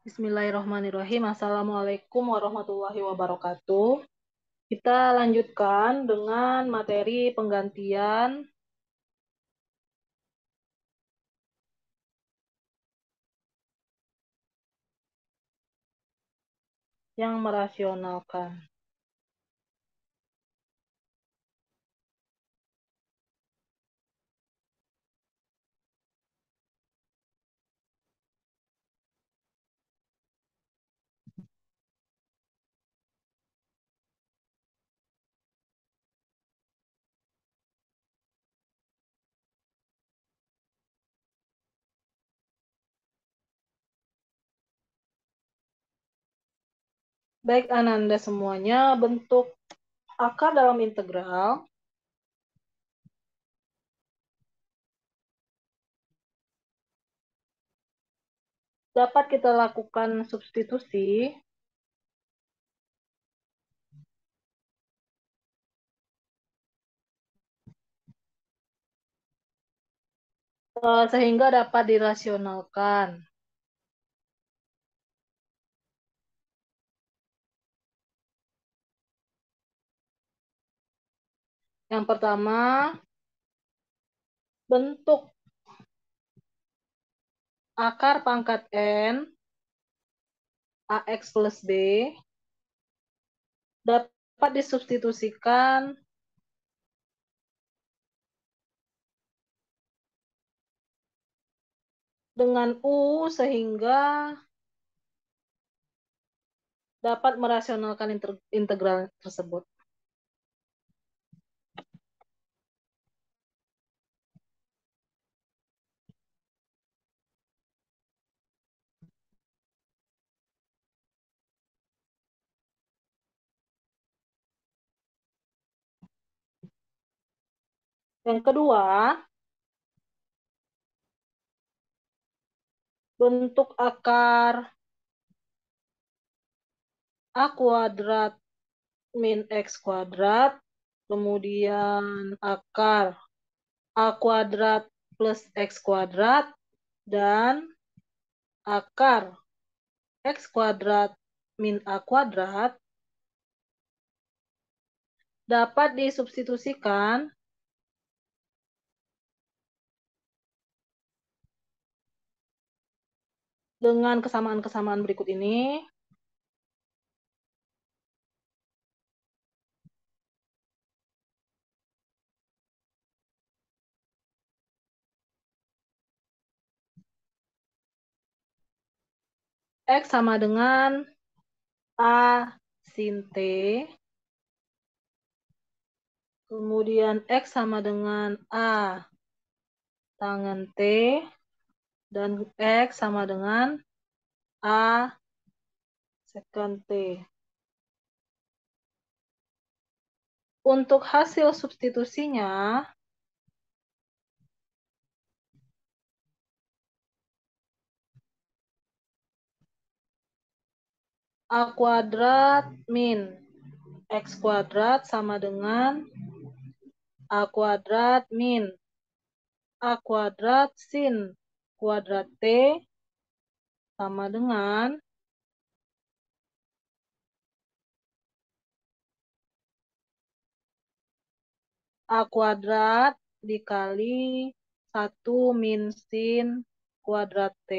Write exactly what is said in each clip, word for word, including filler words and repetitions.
Bismillahirrahmanirrahim. Assalamualaikum warahmatullahi wabarakatuh. Kita lanjutkan dengan materi penggantian yang merasionalkan. Baik Ananda semuanya, bentuk akar dalam integral dapat kita lakukan substitusi eh, sehingga dapat dirasionalkan. Yang pertama, bentuk akar pangkat n ax plus b dapat disubstitusikan dengan u sehingga dapat merasionalkan integral tersebut. Yang kedua, bentuk akar a kuadrat min x kuadrat, kemudian akar a kuadrat plus x kuadrat, dan akar x kuadrat min a kuadrat dapat disubstitusikan dengan kesamaan-kesamaan berikut ini. X sama dengan A sin T, kemudian X sama dengan A tangen T, dan X sama dengan A secant T. Untuk hasil substitusinya, A kuadrat min X kuadrat sama dengan A kuadrat min A kuadrat sin kuadrat T sama dengan A kuadrat dikali satu min sin kuadrat T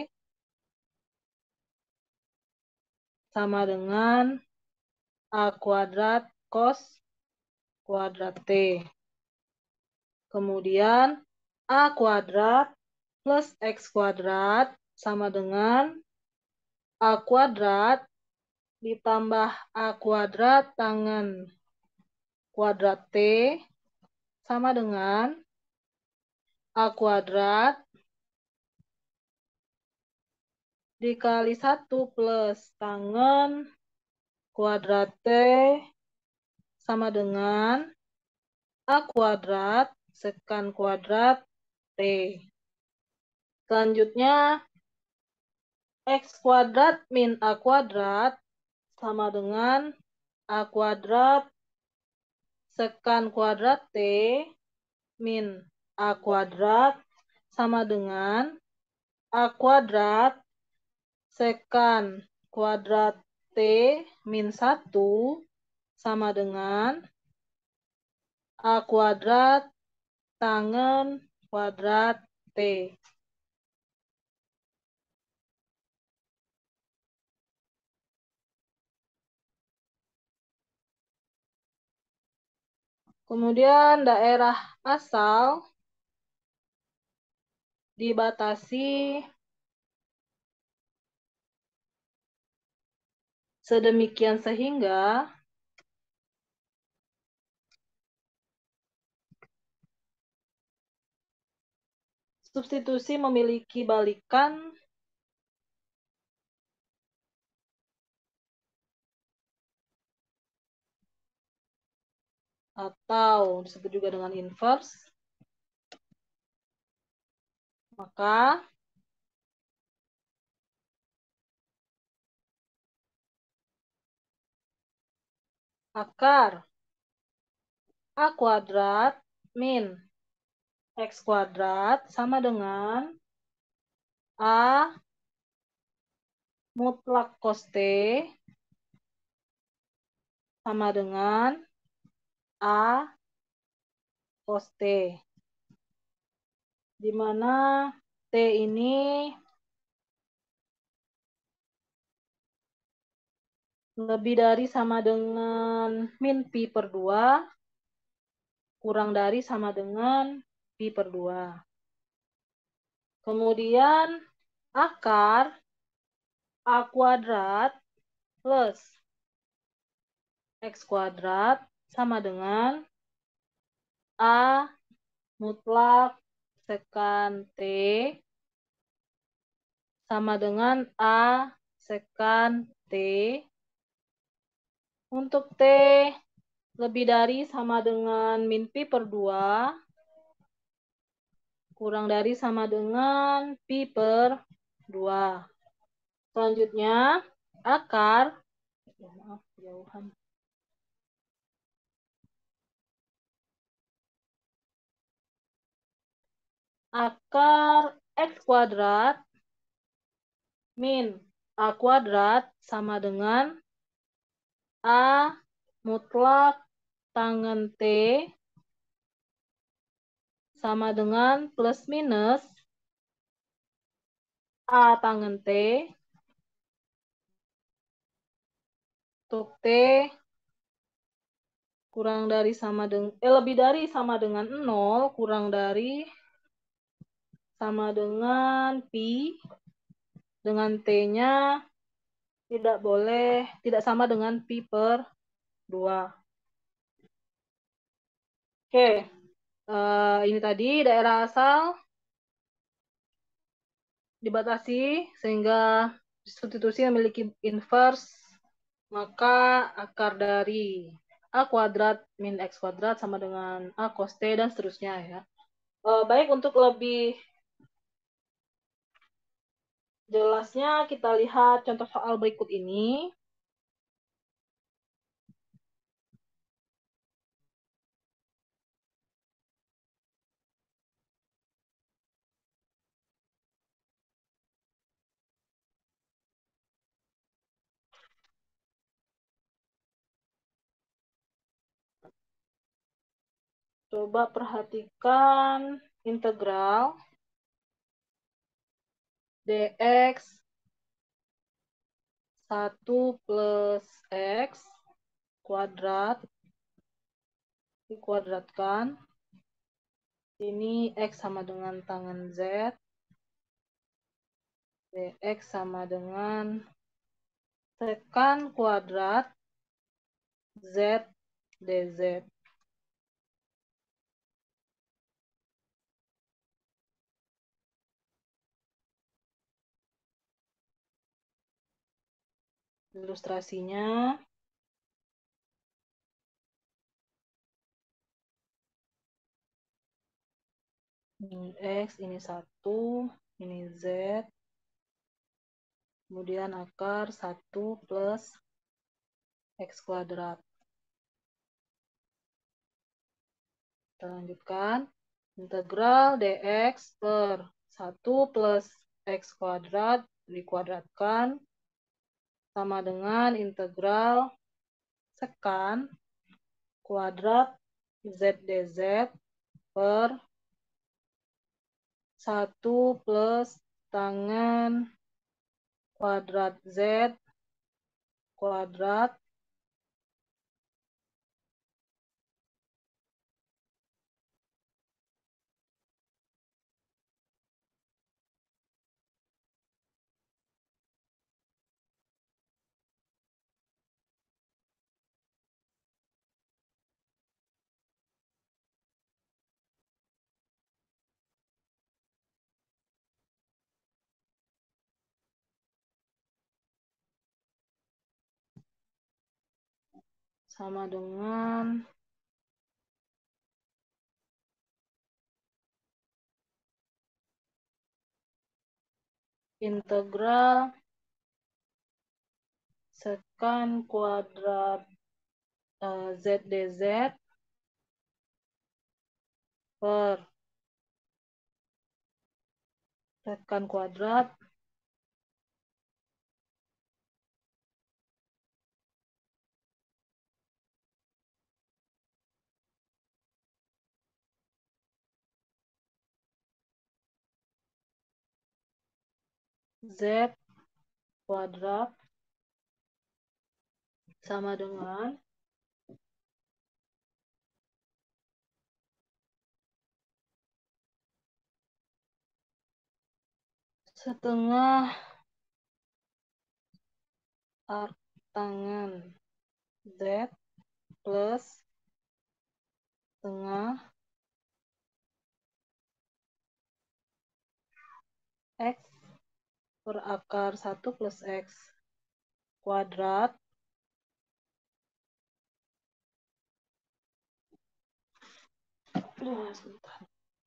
sama dengan A kuadrat cos kuadrat T. Kemudian A kuadrat plus X kuadrat sama dengan A kuadrat ditambah A kuadrat tangen kuadrat T sama dengan A kuadrat dikali satu plus tangen kuadrat T sama dengan A kuadrat sekan kuadrat T. Selanjutnya, X kuadrat min A kuadrat sama dengan A kuadrat sekan kuadrat T min A kuadrat sama dengan A kuadrat Sekan kuadrat T min satu sama dengan A kuadrat tangen kuadrat T. Kemudian daerah asal dibatasi sedemikian sehingga substitusi memiliki balikan atau disebut juga dengan inverse, maka akar A kuadrat min X kuadrat sama dengan A mutlak cos T sama dengan A cos T. Di mana T ini lebih dari sama dengan min pi per dua, kurang dari sama dengan pi per dua. Kemudian akar A kuadrat plus X kuadrat sama dengan A mutlak sekan T sama dengan A sekan T untuk T lebih dari sama dengan min pi per dua, kurang dari sama dengan pi per dua. Selanjutnya, akar, maaf, jauhan. Akar X kuadrat min A kuadrat sama dengan A mutlak tangen T sama dengan plus minus A tangen T untuk T kurang dari sama dengan eh, lebih dari sama dengan nol, kurang dari sama dengan pi, dengan T-nya tidak boleh tidak sama dengan pi per dua. Oke, uh, ini tadi daerah asal dibatasi sehingga substitusi memiliki inverse, maka akar dari A kuadrat min X kuadrat sama dengan A cos T dan seterusnya ya. Uh, baik, untuk lebih jelasnya kita lihat contoh soal berikut ini. Coba perhatikan integral dx satu plus x kuadrat dikuadratkan. Ini x sama dengan tangen z. Dx sama dengan sekan kuadrat z dz. Ilustrasinya ini x, ini satu, ini z. Kemudian akar satu plus x kuadrat. Kita lanjutkan. Integral dx per satu plus x kuadrat dikuadratkan sama dengan integral sekan kuadrat Z dz per satu plus tangen kuadrat Z kuadrat sama dengan integral sekan kuadrat uh, Z dz per sekan kuadrat Z kuadrat sama dengan setengah arctangen Z plus setengah X per akar satu plus X kuadrat Aduh, sebentar.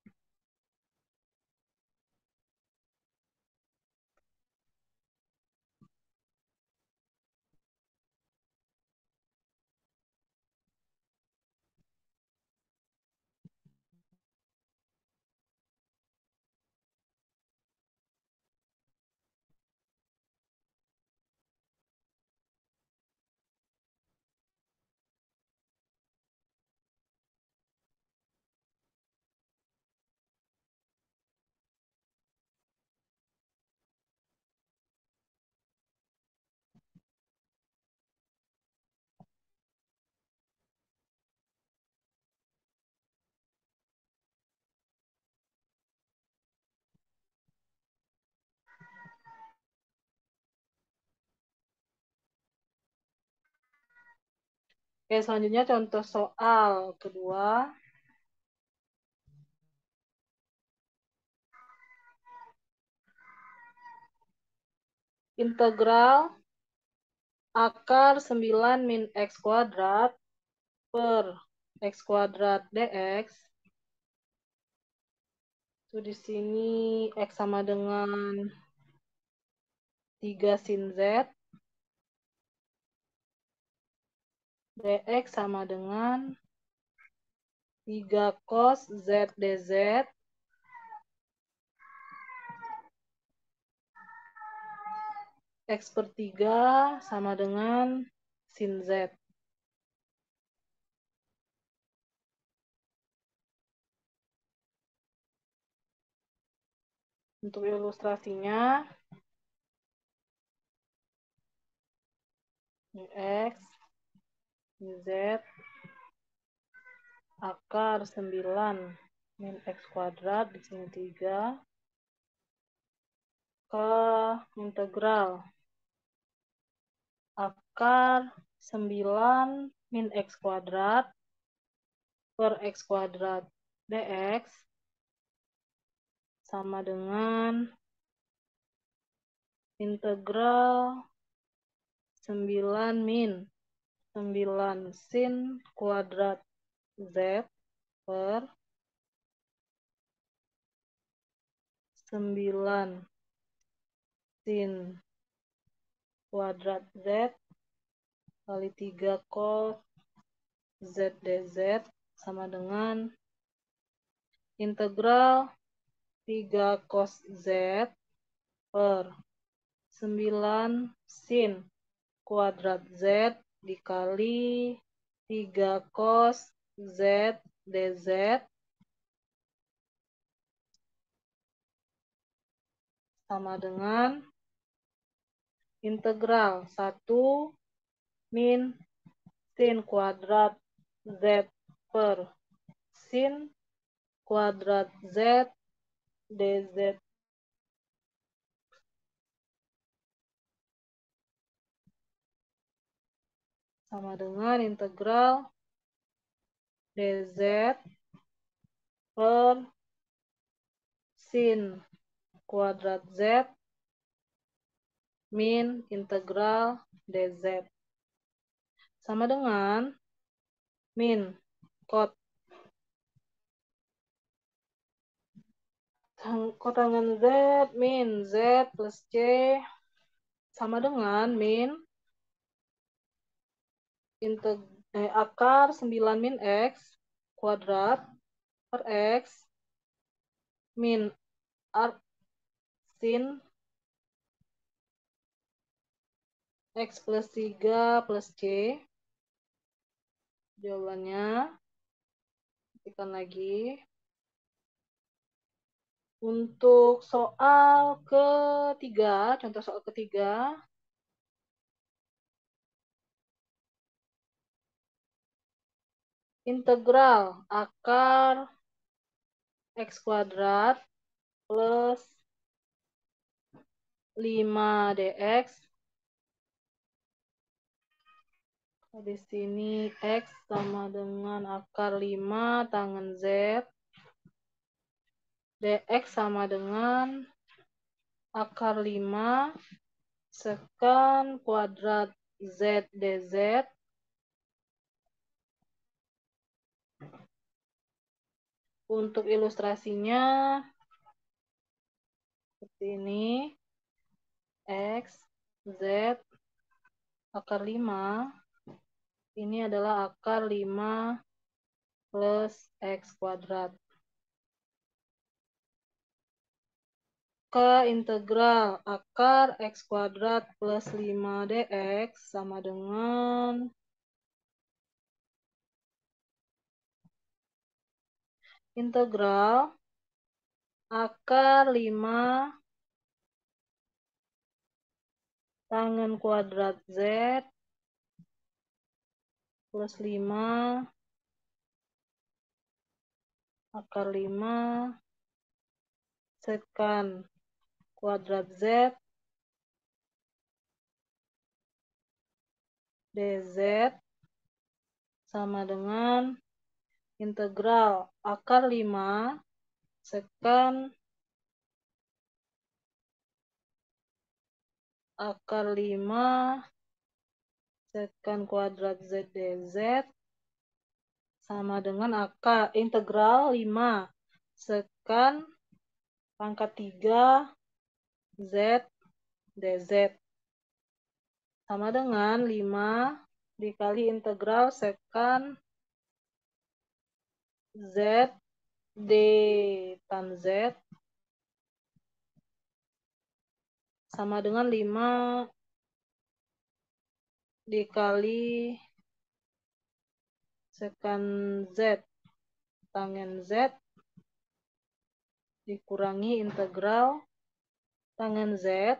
Oke, selanjutnya contoh soal kedua. Integral akar sembilan min X kuadrat per X kuadrat dx. Itu di sini X sama dengan tiga sin Z. Dx sama dengan tiga cos Z dz. X per tiga sama dengan sin Z. Untuk ilustrasinya, X, Z, akar sembilan min X kuadrat, di sini tiga, ke integral akar sembilan min X kuadrat per X kuadrat dx sama dengan integral sembilan min sembilan sin kuadrat Z per sembilan sin kuadrat Z kali tiga cos Z dz sama dengan integral tiga cos Z per sembilan sin kuadrat Z dikali tiga cos Z dz sama dengan integral satu min sin kuadrat Z per sin kuadrat Z dz sama dengan integral dz per sin kuadrat Z min integral dz sama dengan min kot kotangan Z min Z plus C sama dengan min integ eh, akar sembilan min X kuadrat per X min arc sin X plus tiga plus C. Jawabannya, ketikkan lagi. Untuk soal ketiga, contoh soal ketiga, integral akar X kuadrat plus lima dx. Di sini X sama dengan akar lima tangen Z. Dx sama dengan akar lima sekan kuadrat Z dz. Untuk ilustrasinya seperti ini. X, Z, akar lima. Ini adalah akar lima plus X kuadrat. Maka integral akar X kuadrat plus lima dx sama dengan integral akar lima tangen kuadrat Z plus lima akar lima sekan kuadrat Z dz sama dengan integral akar lima sekan akar lima sekan kuadrat Z dz sama dengan akar integral lima sekan pangkat tiga Z dz sama dengan lima dikali integral sekan Z d tan Z sama dengan lima dikali sekan Z tangen Z dikurangi integral tangen Z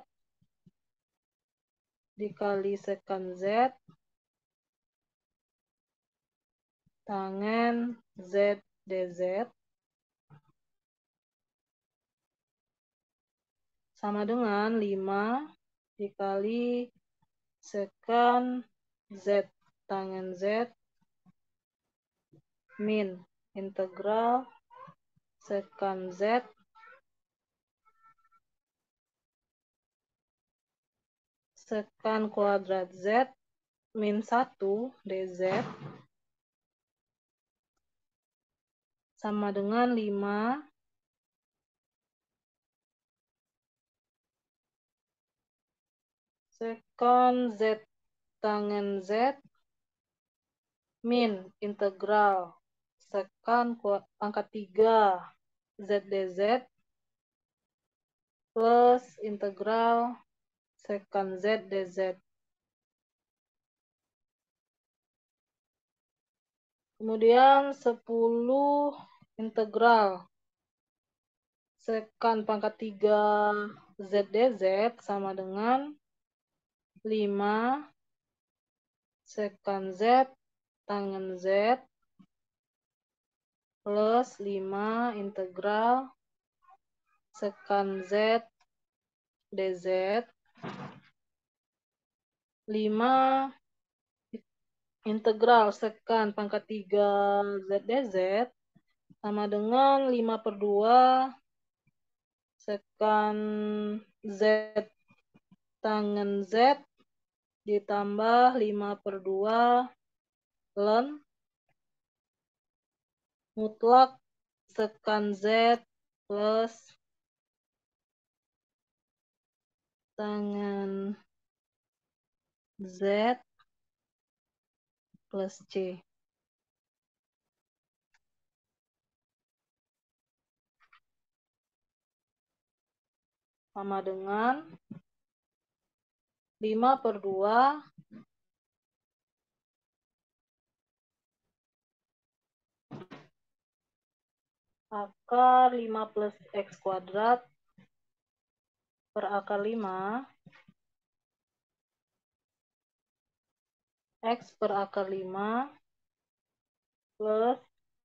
dikali sekan Z tangen Z dz sama dengan lima dikali sekan Z tangen Z min integral sekan Z sekan kuadrat Z min satu dz sama dengan lima sekan Z tangen Z min integral sekan pangkat tiga Z dz plus integral sekant Z dz. Kemudian sepuluh integral sekant pangkat tiga Z dz sama dengan lima sekant Z tangen Z plus lima integral sekant Z dz. lima integral sekant pangkat tiga Z dz sama dengan lima per dua sekant Z tangen Z ditambah lima per dua ln mutlak sekant Z plus tangen Z plus C. Sama dengan lima per dua akar lima plus X kuadrat per akar lima X per akar lima plus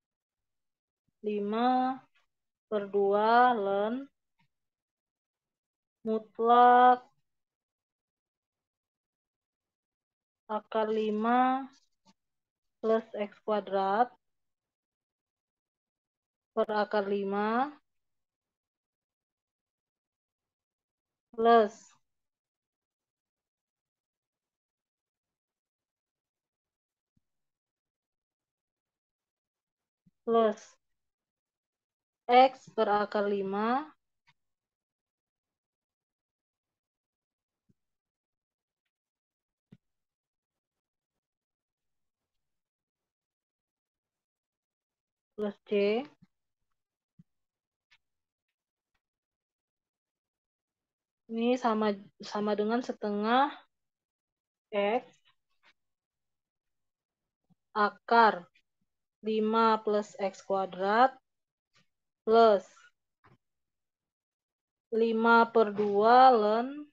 lima per dua ln mutlak akar lima plus X kuadrat per akar lima plus plus X per akar lima plus C ini sama sama dengan setengah X akar lima plus X kuadrat plus lima per dua ln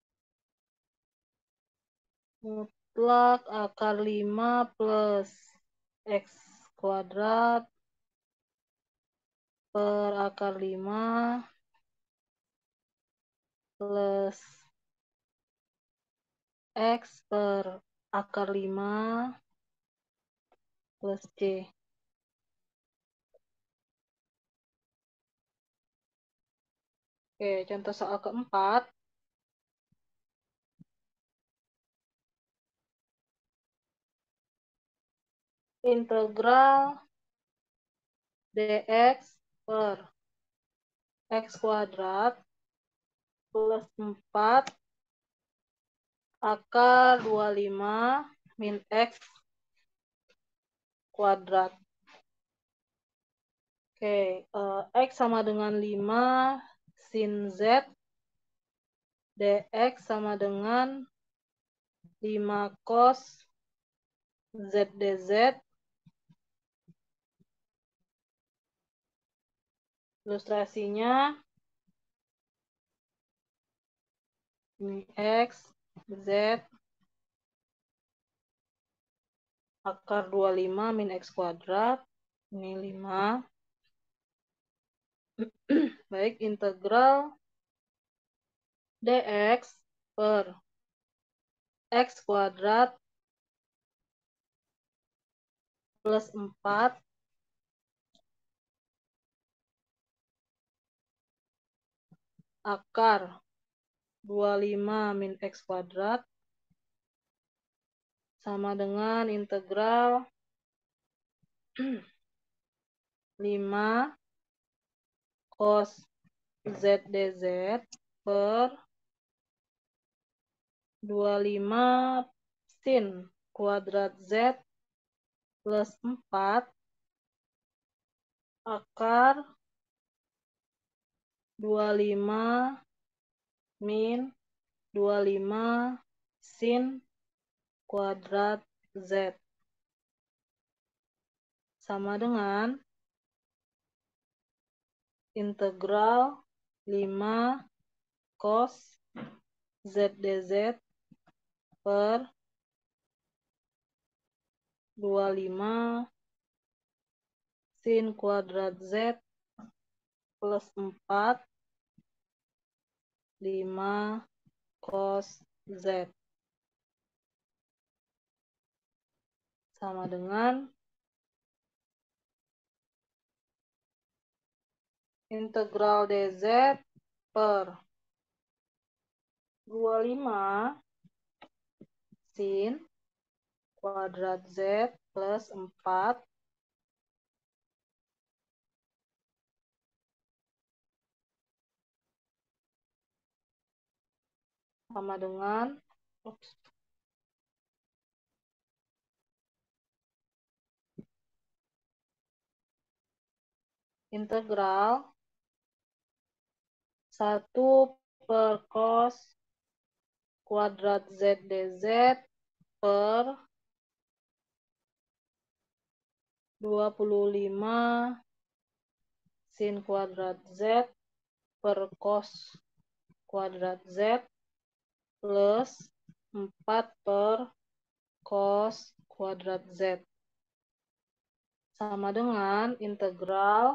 mutlak akar lima plus X kuadrat per akar lima plus X per akar lima plus C. Oke, contoh soal keempat. Integral dx per X kuadrat plus empat akar dua puluh lima min X kuadrat. Oke, uh, X sama dengan lima sin Z, dx sama dengan lima cos Z dz. Ilustrasinya ini X, Z, akar dua puluh lima min X kuadrat, ini lima. Baik, integral dx per X kuadrat plus empat akar dua puluh lima min X kuadrat sama dengan integral lima cos Z dz per dua puluh lima sin kuadrat Z plus empat akar dua puluh lima min dua puluh lima sin kuadrat Z sama dengan integral lima cos Z dz per dua puluh lima sin kuadrat Z plus empat lima cos Z sama dengan integral dz per dua puluh lima sin kuadrat Z plus empat sama dengan ups, integral satu per cos kuadrat Z dz per dua puluh lima sin kuadrat Z per cos kuadrat Z plus empat per cos kuadrat Z sama dengan integral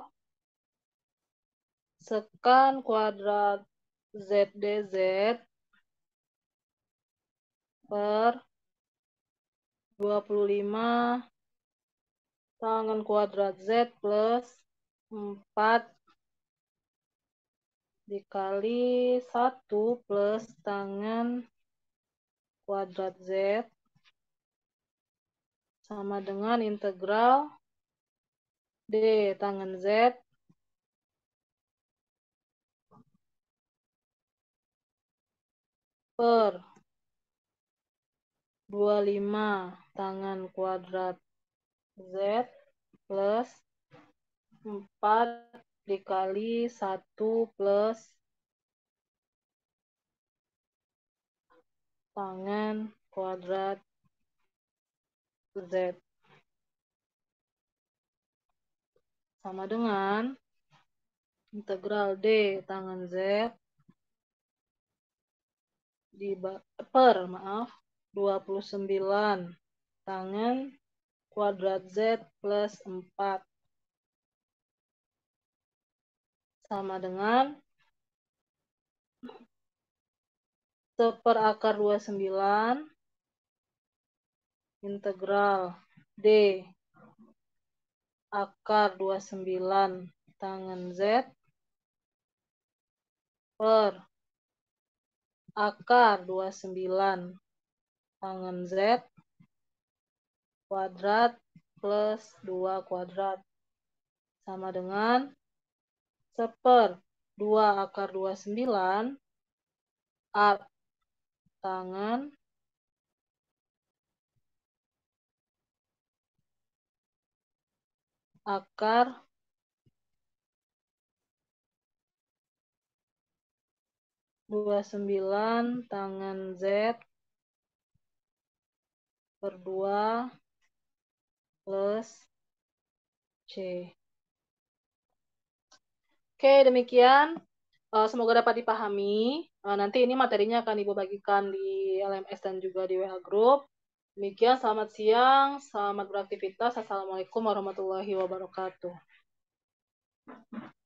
sekan kuadrat Z dz per dua puluh lima tangen kuadrat Z plus empat dikali satu plus tangen kuadrat Z sama dengan integral D tangen Z per dua puluh lima tangen kuadrat Z plus empat dikali satu plus tangen kuadrat Z sama dengan integral D tangen Z di per maaf dua puluh sembilan tangen kuadrat Z plus empat sama dengan seper akar dua puluh sembilan integral D akar dua puluh sembilan tangen Z per akar dua puluh sembilan tangen Z kuadrat plus dua kuadrat sama dengan seper dua akar dua puluh sembilan A tangen akar dua puluh sembilan tangen Z per dua plus C. Oke, demikian. Semoga dapat dipahami. Nanti ini materinya akan Ibu bagikan di L M S dan juga di W A Group. Demikian, selamat siang, selamat beraktivitas. Assalamualaikum warahmatullahi wabarakatuh.